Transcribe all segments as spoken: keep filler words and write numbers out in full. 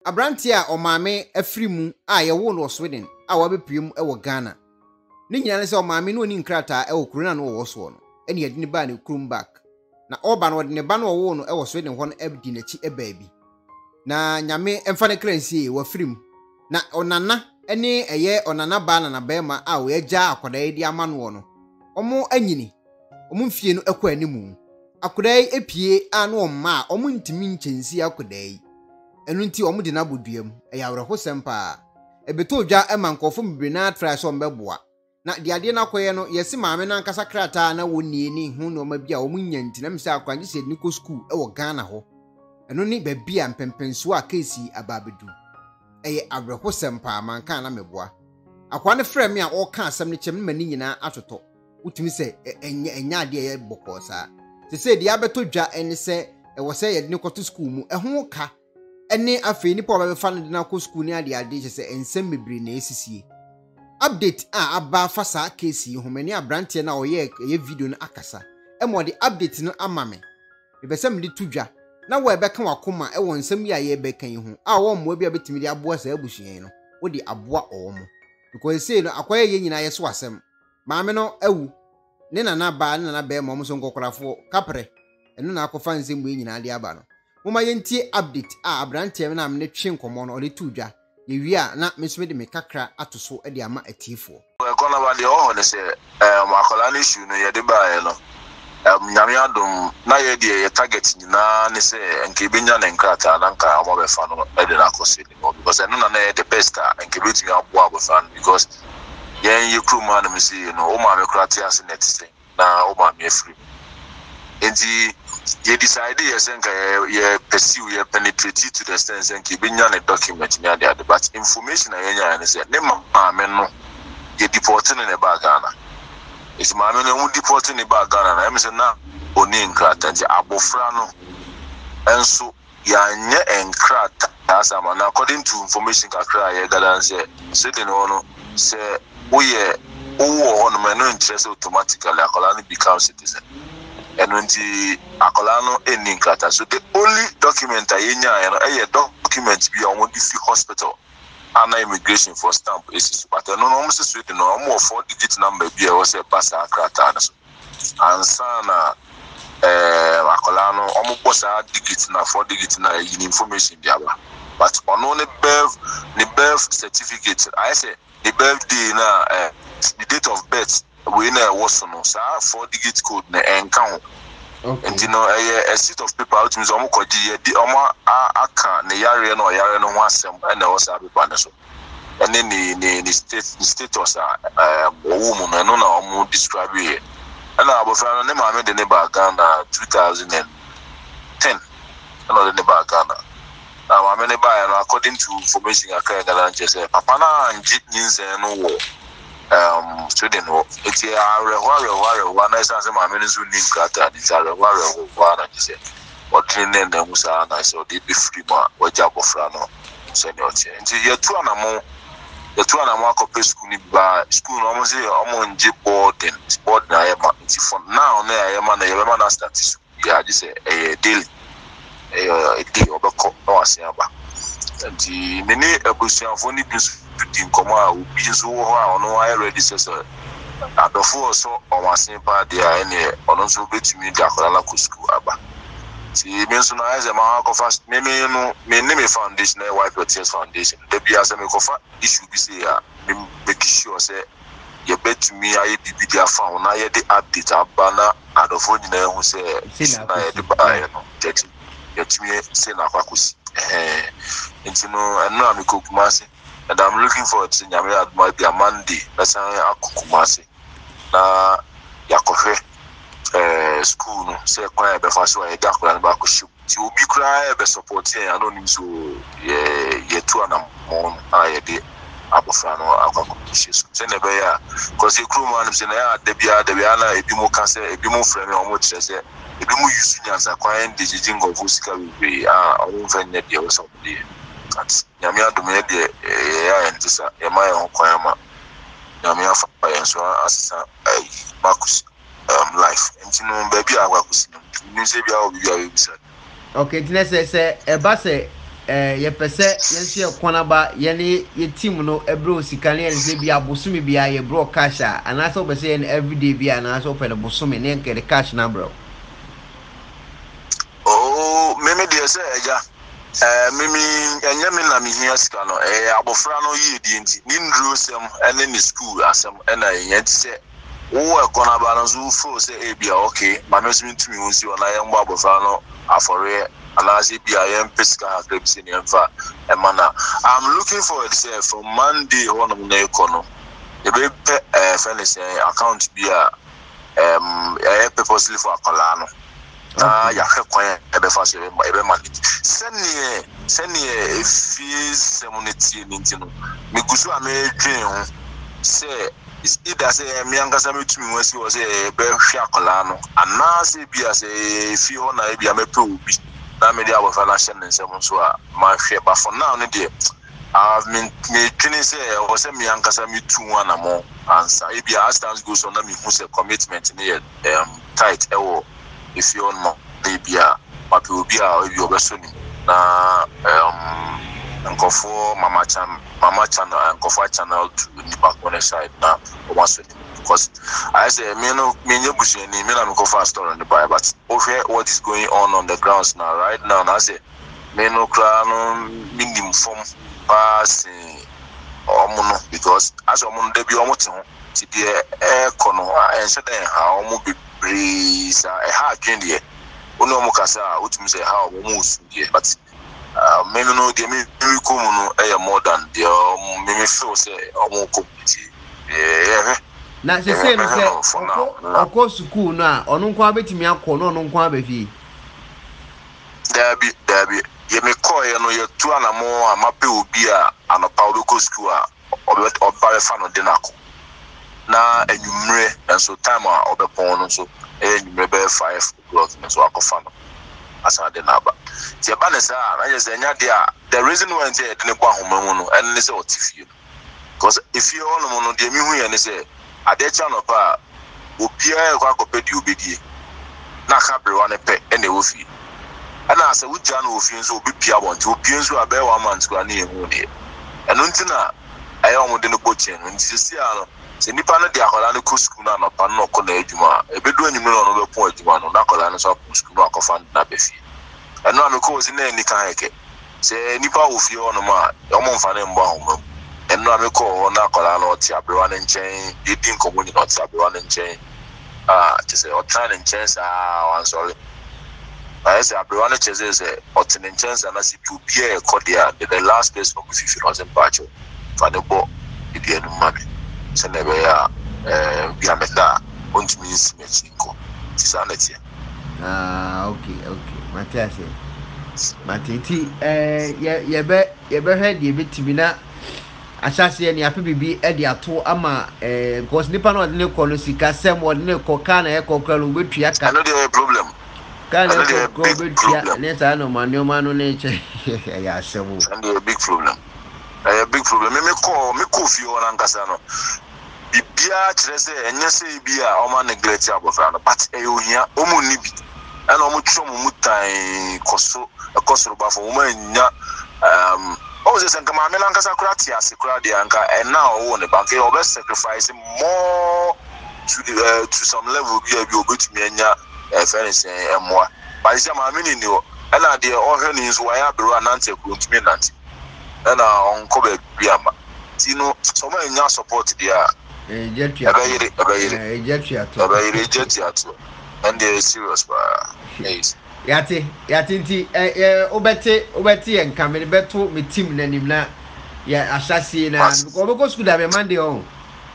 Abrantia o Maame afiri mu a ye wo no Sweden a wabepiem e wo Ghana. Ni nyina ne se o Maame no ni nkrata e wo kuruna no wo so no. Ene yede ne ba ne krum back. Na oba no de ne ba no wo no e wo Sweden ho no abdi na chi e baabi. Na nyame emfa ne kransie wa firim. Na onana ene eye onana ba na na bema a wo agya akoda di ama no no. Omo anyini. Omo mfie no ekwa animu. Akoda epie anu omma omo ntimi nchensi akoda yi. Enu nti omo de na boduam eya wreho sempa ebeto dwa ema nkofo mbibre na try so mbeboa na de ade na koye no yesi maame na nkasa krata na woni ni hu no ma bia omo nyanti na mse akwanje se ni ko school e wo Ghana ho enu ni ba bia mpempenso a kesi ababedu eye awreho sempa manka na meboa Acquah ne frɛ me a o ka asɛm ne kyem mani nyina atoto utumi se enya enya ade ye bokɔ saa se se de abeto dwa ene se e wo se ye de ne koto school mu e ho ka ene afei nipa oba be fa no de na ko school ni ade ade che se ensem mebre na esisie update a aba fa sa case yi homani abrante na oye ye video no akasa e mo de update no ama me be be sem de tudwa na wo e be kan wakoma e won nsem ya ye be kan yi ho a wo mo bia betimi de aboa sa abusuyen no wo de aboa owo mo because say no Acquah ye nyina ye so asem maame no awu ne nana ba ne nana be mo so nkokorafo kapre eno na akofa nsem bu nyina de aba no Mama yentie update a abrante me na me twe nkomo no ode tudwa ye wi a na me so me de me kakra atoso e de ama atifo Okonoba de o ne se eh makola ni issue no ye de ba ye no em nyame adom na ye de ye target nyina ne se nke benya na nkrata na nka amo be fa no e de na kosi no because no na na the best nke betimi abo abo fa because yen ye kruma na me se no o ma me krata ase net se na o ma me free enti ye decide yes and ye pursue ye penetrate to the extent and keep in a document near the but information I say ne maame no ye deporting in a bag Ghana. It's maame no deporting in bag Ghana. I say na oni nkrata nti abofra no enso ya nye enkrata as am na according to information kakra ye gather say say the no say oye owo on no interest automatically Acquah become citizen. And when the Acquah no ending kata, so the only document I nya no a document be on the hospital and immigration for stamp is but no no almost sweet no more four digit number be was a pass krata and sana eh Acquah no almost a digit na four digit na information be aba but on only birth the birth certificate I say the birthday na uh, the date of birth we na was no sir four digit code na enka okay and you know a, a sheet of paper out means omo koji ye di omo aka ne yare no yare no ho asem na wo sa paper ne so and then ni ni state status a owo mu no na omo describe here and abofra no ne ma me de ne ba Ghana two thousand ten no de ne ba Ghana na ma me ne ba no according to information aka Ghana say papa na nji nyinse no wo um Sweden ho eti are ware ware wa na say ma me nzu ni nkrata di are ware wa na say what train na musa na say dey be free ma waja bofra no senior tie enti ye tu anamo ye tu anamo akopɛ school ni ba school no mo say omo nje boarding board na ye ma enti for now na ye ma na ye ma na statistics ya ji say eh daily eh daily obekɔ no asia ba enti me ne abusuafo ni bi in Koma, we so no I already says Aduabo so on my simple day any on also bet me the Acquah school aba. See means no as a man of fast me no me name foundation wipe your tears foundation. The be as a me cofa issue be say make sure say you bet me I be be there found na ye the update abana Aduabo nyina hu say na the buy no get get me say na kwakusi eh enti no eno amikokumase. And I'm looking forward to Nyame might be a Monday. That's how Akukumasi. Na Yakofe eh school no say kwaya be fa so e da kwaya ba ko shi. Ti obi kra e be support here anonim so ye ye tu anam mon aye de abofra no akwa shi so. Say ne be ya cause e crew man say na ya de bia de bia na ebi mo kan say ebi mo frame o mo kire say ebi mo use nyansa kwaya ndi jingo fusika we ah o mo fa nya de o so de. Nyame adom ye de ya entisa ye ma ye ho kwan ma Nyame afa ye so asesa Marcus um life entino ba bia akwakusi no ni se bia obi bia we bisa okay tina se se e ba se eh ye pese yenso ye konaba ye ne ye team no ebro sika ne ye se bia bosumi bia ye bro cash a anaso be se everyday bia anaso pe the bosumi ne nke the cash na bro. Oh, meme de say eja eh mimi enye me na me hia sika no eh abofra no ye di nti ni ndro sem ene ni school asem ena enye ti se wo ekonaba no so fo se e bia okay management ntumi hu si ona ye mbo abofra no afore alazi bia ye mpeska akrebsi ni mfa emana. I'm looking forward say from Monday on na ekono e be eh friends account bia um eh purposely for akola no na ya hwekwan ebe fa so ebe manage senie senie efie semunity nintino me gusu amedwen ho say is either say me angasa metumi ho asi wo say ebe hwe akola no ana say bia say fie ho na bia mepe obi na me dia abofa na hye nsem so a ma hwe ba for now no dey I've been me training say wo say me angasa metu wana mo answer e bia as times goes on na me hu say commitment near um tight ewo if you on more maybe a papi obi a obi obesoni na um nkofo mama chan mama channel nkofo channel to the back on the side na obasoni because I say me no me nyebushi ni me na nkofo store on the buy but over what is going on on the grounds now right now na say me no kra no minimum form pass omo because as omo dey be omo te ho ti de e kono en se den ha omo be breeze e ha adwen de ono mo kasa utumi say ha omo usu de but me no de me me come no e more than de me me feel say omo community eh na se se no say oko school no a ono nko abetimi akọ no ono nko abefi dabi dabi ye me call ye no ye tu anamo amape obi a anopa obeko school a oba fa no de nako na enyumre enso time a obepon no so enyumre be five o'clock so akofa no asa de naba ti e ba ne sa na ye se nya de a the reason why say de ne kwa homamu no en ne se otifie because if you all no no de mi hu ye ne se ade cha no pa obi a kwa kopedi obedie na kabre wa ne pe ene wo fi ana asa wujja no ofi nso obi pia wonte obi nso abe wa man school na ehu ne eno ntina aye omode no boche no nti se ano se nipa no de akola no ko school na no pa no ko na adwuma ebedu anyum no no be pon adwuma no na akola no so school no akofa na befi eno ameko ozi na ni kan heke se nipa ofi ono ma omo mfa ne mbo ahoma eno ameko na akola no ti abrewa ne nchen edi nkomo ni no ti abrewa ne nchen ah ti se o try ne nchen sa wan sorry I say everyone chooses a alternate chance and as it to be a cordia the last place of fifty thousand bacho for the boat the end money. So never uh be a meta won't miss Mexico. Sanity. Ah okay okay Mathias Matiti eh ye be ye be head ye bitimi na asase ni ape bibi e de ato ama eh because nipa no de ne ko no sika sem wo de ne ko ka na e ko kra no betua ka. I know there a problem. Can I go with you? Let's I know my new man on nature. Yeah, so and a big problem. A big problem. Me call me coffee on Ankasano. Bibia Chese and yes, be a man neglect abofano, but a unia omu nibi and omuchum mutai coso a coso for woman. Um, oh, this and Kamame Lankasa Kratia, Secradia, and now on the bank, over sacrificing more to the uh, to some level. Be a good to me and ya. If anything, and more. But it's a mammy new, and I dear all her news why I be run anti me nanti. And I uncle Biama. Tino, so many now support the Jetria, a Jetria, a Jetria, and they're serious. Yes. Yati, Yatinti, eh, Obete, Obeti, and coming better with Tim Nenimna. Yeah, assassin, and go school have a Monday on.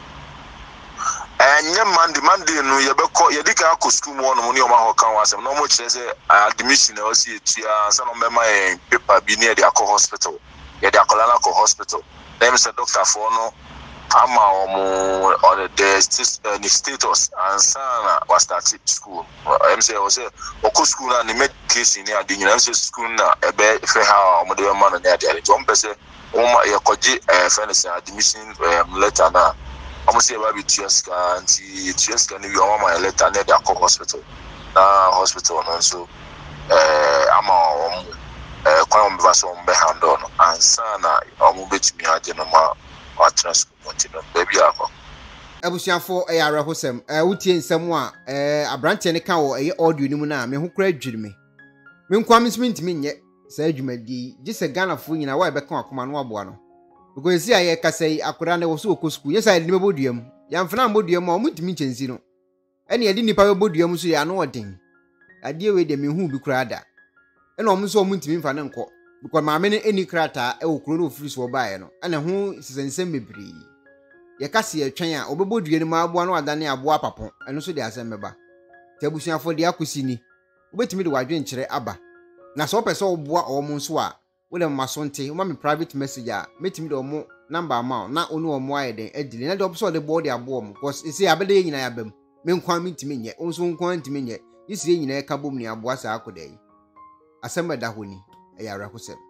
And young man demanding no yabeko yadika ko school mo no money o ma ho kan wasem no mo kire say admission o si etua say no mema paper bi near the Acquah hospital ya the Acquah na hospital them say doctor for no ama omo on the status and sana was start school em say o say o school na ni medication ni adi nyina say school na ebe fe ha omo de ma no na adi adi o mpese o ma yakoji fence admission letter na I'm say about Tueska and Tueska, you are my letter near the Acquah hospital. Now, hospital, and so I'm a kwan mba so mbe handle no ansa na omo betumi agye no ma wa transport no baby akọ abusuafo e yare hosem e wutie nsem a e abrante ne ka wo e audio ni mu na me ho kra adwiri me me nkwa mismint me nye sa adwumadi gi se Ghana fo nyina wa e be kan akoma no aboa no because si aye kasai akora na wo so ko school yesa ni meboduam yamfana mboduam o mutimi chensi no ene yedi nipa meboduam so ya no odin ade we de me hu bi kura da ene om so mutimi mfa ne nko because maame ne eni krata e wo kuro no ofiri so baaye no ene hu sesensem bebri ye kase atwen a obebodue ni ma aboa no adane aboa papon eno so de asem meba tabusuafo de akosi ni obetimi de wadwe nkyere aba na so pese oboa omo nso a wole maso nte uma me private message a metimi de omo number ama na onu omo ayeden adili na de obo de board aboa mo cause isi abede nyina ya bam me nkwan mitimi nye onso nkwan ntimi nye isi nyina ya kabom ni aboa sa akoda yi asem da honi e yara kosem